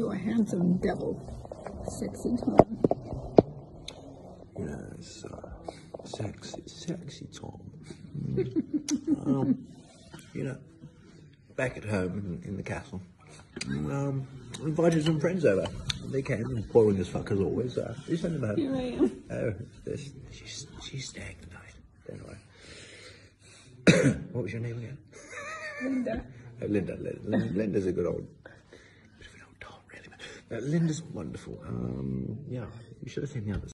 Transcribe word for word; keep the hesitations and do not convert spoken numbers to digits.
a handsome devil. Sexy Tom. Yes, uh, sexy, sexy Tom. Mm. um, you know, back at home in, in the castle, um, invited some friends over. They came, boring as fuck as always. Uh, you send them home. Here I am. Oh, this, she's, she's staying tonight. Don't worry. What was your name again? Linda. Oh, Linda. Linda. Linda's a good old, bit of an old doll, really. But, uh, Linda's wonderful. Um, yeah, you should have seen the others.